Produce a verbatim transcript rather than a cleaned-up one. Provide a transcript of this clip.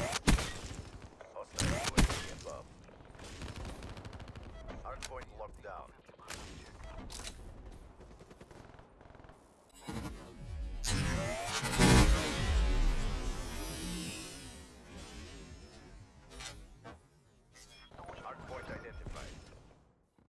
Hostile U A V above. Hardpoint locked down.